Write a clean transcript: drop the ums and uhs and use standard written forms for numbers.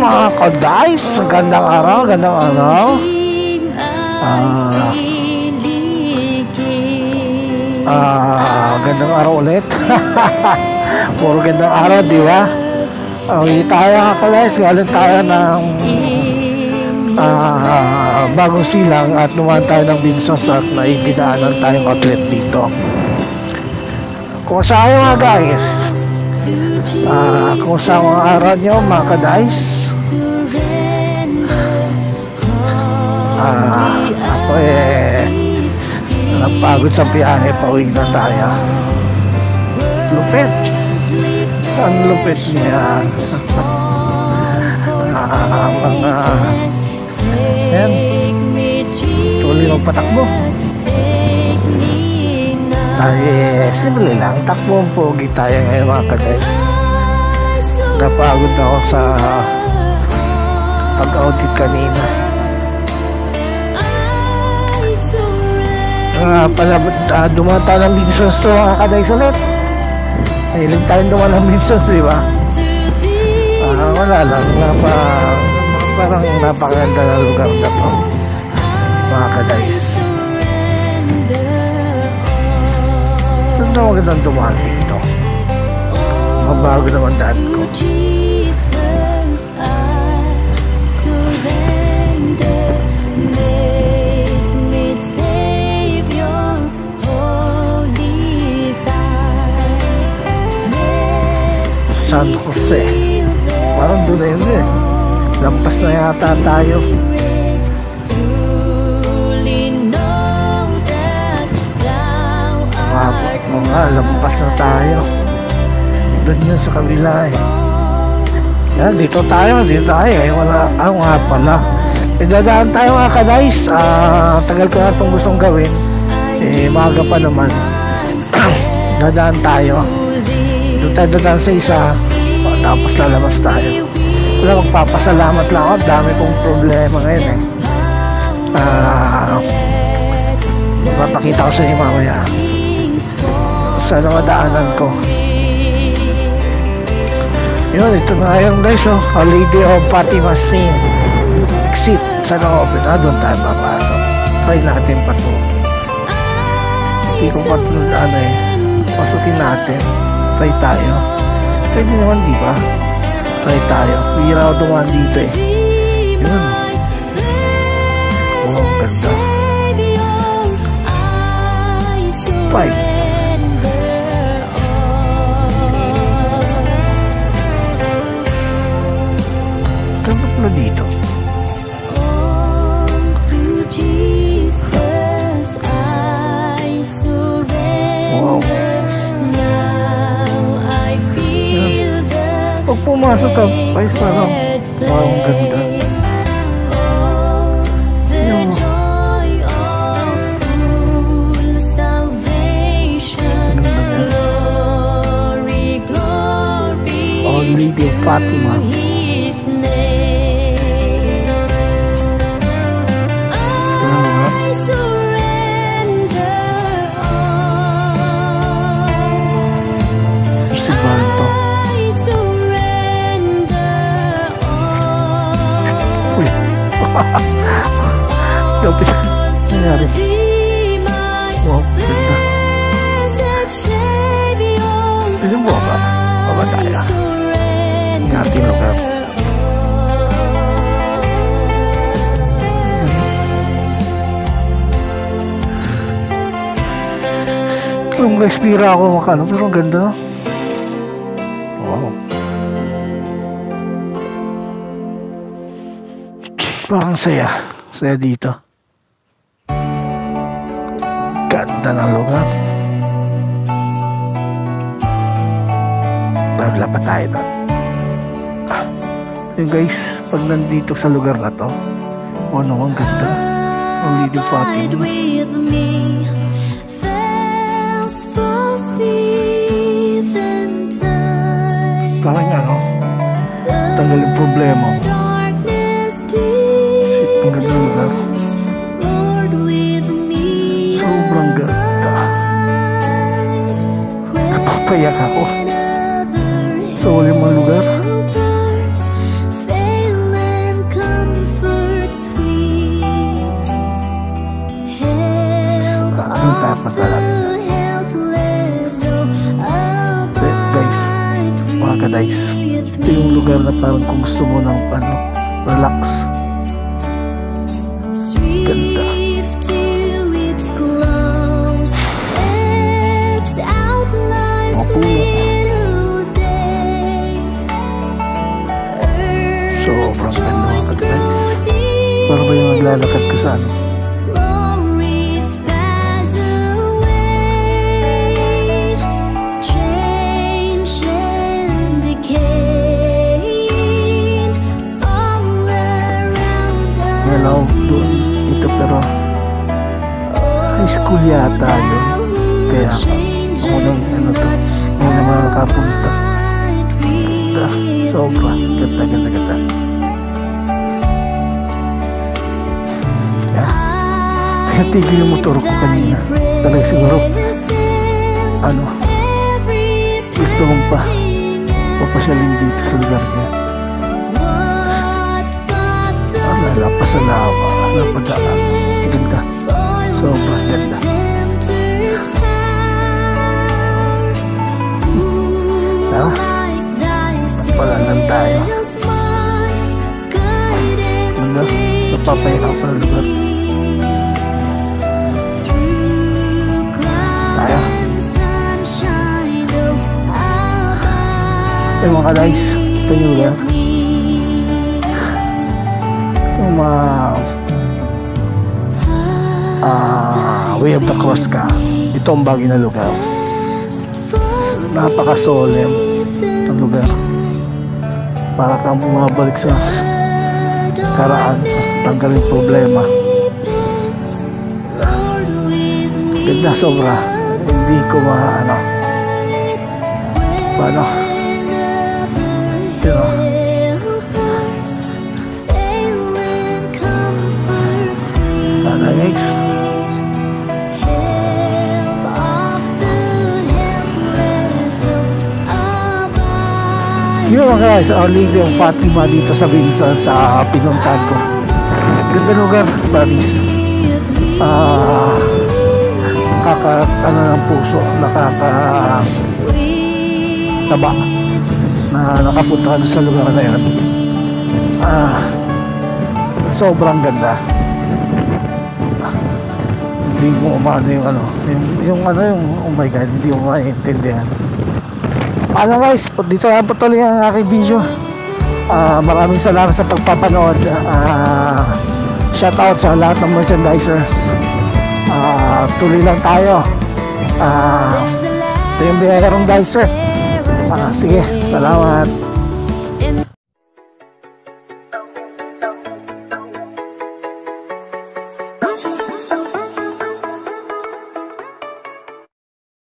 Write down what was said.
mga ka-dice. Gandang araw, gandang araw. Gandang araw ulit. Puro gandang araw, di ba? Hindi tayo mga ka-dice. Galing tayo ng Bagong Silang at naman tayo ng Binsos at naiginaanan tayong outlet dito. Kung saan mga guys, kung saan mga araw nyo mga ka-dice, ako napagod sa biyahe, pauwi na tayo. Lupit, ang lupit niya. Mga yan, tuloy magpatakbo. Simple lang, takbo ang pogi tayo ngayon mga ka-guys. Napagod na ako sa pag-audit kanina. Dumaan tayo ng Binsos to mga ka-guys ulit. Mahilig tayong dumaan ng Binsos, di ba? Wala lang, parang napakaganda na lugar na to mga ka-guys. Saan na magandang dumaan dito? Mabago naman daan ko. San Jose. Parang doon na yun eh. Lampas na yata tayo. Lampas na tayo. Doon yun sa kabila eh. Yan, dito tayo eh. Wala, nga pala. Dadaan tayo mga ka-dice. Tagal ko na itong gustong gawin. Maaga pa naman. Dadaan tayo. Doon tayo dadaan sa isa. Tapos lalabas tayo. Wala, magpapasalamat lang ako. Dami kong problema ngayon eh. Magpapakita ko sa inyo mamaya. Sana madaanan ko. Yun, ito na yung guys, A Lady of Fatima Stream. Exit. Sana open. Doon tayo papasok. Try natin pasukin. Hindi ko patulad pasukin natin. Try tayo. Pwede naman, di ba? Try tayo. Bihira ako dumaan dito eh. Yun. Oh, ganda. 5. Ganda pala dito. Wow. Pag pumasok ka, guys, parang wow, ang ganda. Yung A Lady of Fatima. Gabi nangyari. Wow, ganda. Pwede mo ba? Baba tayo. Ingating lugar. Kung respira ako makano, pero ang ganda. Wow. Parang saya dito. Ganda ng lugar. Naglaba tayo doon. Yung guys, pag nandito sa lugar na to, ang ganda. Ang Lady Fatima. Parang tanggal yung problema mo. Ang ganda ng lugar. Sobrang ganda. Napapayak ako sa ulit mong lugar. guys. Ito yung lugar na parang kung gusto mo ng relax. Ganda. Sobrang ganda mga guys. Parang ba yung naglalakad ka sa doon dito, pero high school yata yun, kaya ako nang may naman nakapunta. Ganda, sobra ganda. Kaya tigil yung motor ko kanina, talaga siguro gusto kong papasyalin dito sa lugar niya. Lapas na napadaan. Ganda. Sobrang ganda. Napalalan tayo. Ganda. Napapahinga sa lugar. Tayo. Mga guys, kita nyo yan. Way of the Cross ka, ito ang bagay na lugar. Napaka-solemn ang lugar, para kang bumabalik sa karaan, tanggalin problema. Ganda sobra. Hindi ko paano guys. Yun mga guys, Our Lady of Fatima dito sa Binsan, sa pinuntahan ko. Ganda lugar, Paris. Ng puso, taba na nakapunta ka sa lugar na yan. Sobrang ganda. Hindi mo yung oh my god, hindi mo maintindihan. Guys, dito na po tuloy ang aking video. Maraming salamat sa pagpapanood. Shout out sa lahat ng merchandisers. Tuloy lang tayo. Ito yung biyaya ng dicer. Sige, salamat.